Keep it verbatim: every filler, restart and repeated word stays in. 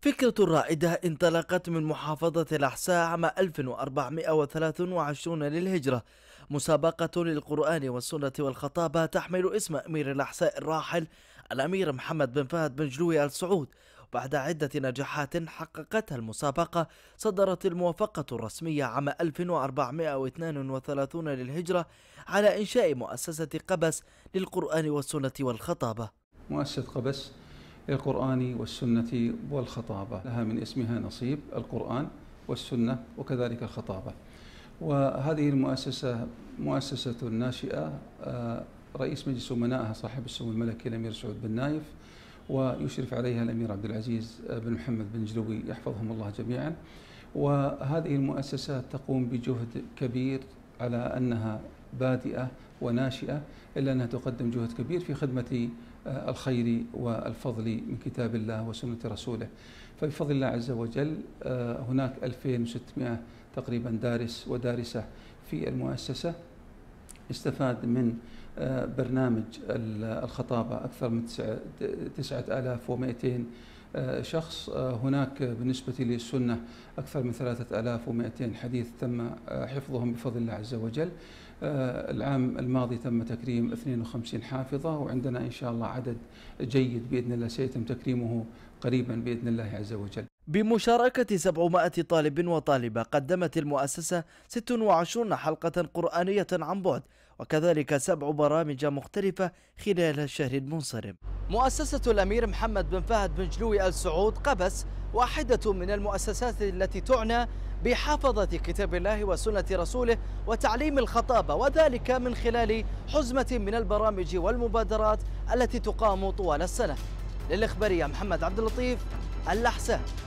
فكرة رائدة انطلقت من محافظة الأحساء عام ألف وأربعمائة وثلاثة وعشرين للهجرة، مسابقة للقرآن والسنة والخطابة تحمل اسم أمير الأحساء الراحل الأمير محمد بن فهد بن جلوي آل سعود. وبعد عدة نجاحات حققتها المسابقة، صدرت الموافقة الرسمية عام ألف وأربعمائة واثنين وثلاثين للهجرة على إنشاء مؤسسة قبس للقرآن والسنة والخطابة. مؤسسة قبس للقرآن والسنة والخطابة لها من اسمها نصيب، القرآن والسنة وكذلك الخطابة. وهذه المؤسسة مؤسسة ناشئة، رئيس مجلس أمنائها صاحب السمو الملكي الأمير سعود بن نايف، ويشرف عليها الأمير عبد العزيز بن محمد بن جلوي يحفظهم الله جميعا. وهذه المؤسسة تقوم بجهد كبير على أنها بادئة وناشئة، إلا أنها تقدم جهد كبير في خدمة الخير والفضل من كتاب الله وسنة رسوله. فبفضل الله عز وجل هناك ألفين وستمائة تقريبا دارس ودارسة في المؤسسة استفاد من برنامج الخطابة أكثر من تسعة آلاف ومئتين شخص. هناك بالنسبة للسنة أكثر من ثلاثة آلاف ومئتين حديث تم حفظهم بفضل الله عز وجل. العام الماضي تم تكريم اثنين وخمسين حافظة، وعندنا إن شاء الله عدد جيد بإذن الله سيتم تكريمه قريبا بإذن الله عز وجل. بمشاركة سبعمائة طالب وطالبة، قدمت المؤسسة ست وعشرين حلقة قرآنية عن بعد، وكذلك سبع برامج مختلفة خلال الشهر المنصرم. مؤسسة الأمير محمد بن فهد بن جلوي آل سعود قبس واحدة من المؤسسات التي تعنى بحافظة كتاب الله وسنة رسوله وتعليم الخطابة، وذلك من خلال حزمة من البرامج والمبادرات التي تقام طوال السنة. للإخبارية محمد عبد اللطيف، الأحساء.